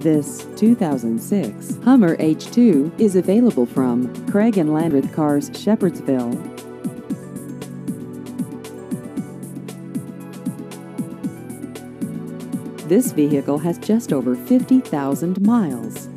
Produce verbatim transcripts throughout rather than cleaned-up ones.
This two thousand six Hummer H two is available from Craig and Landreth Cars, Shepherdsville. This vehicle has just over fifty thousand miles.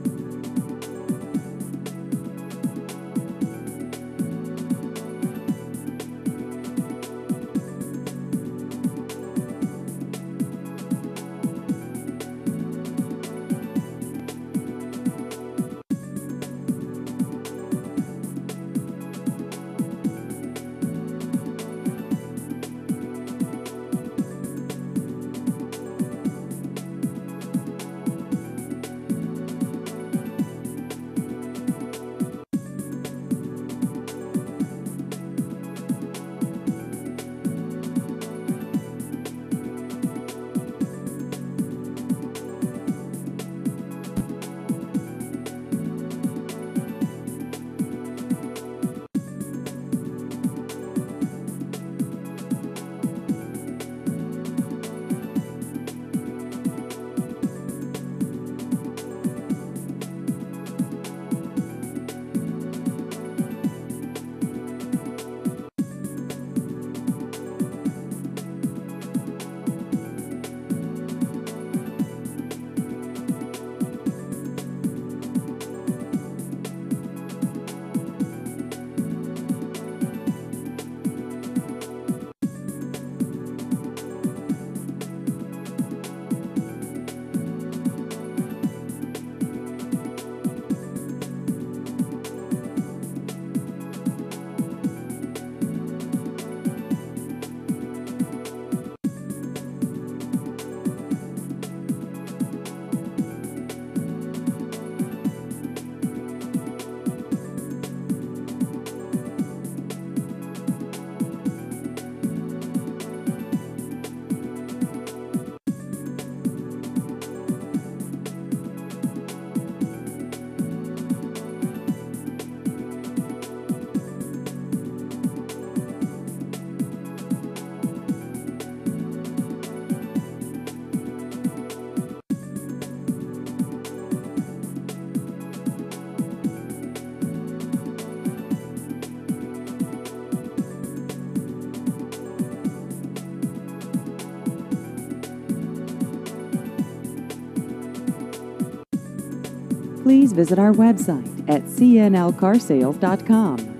Please visit our website at c n l car sales dot com.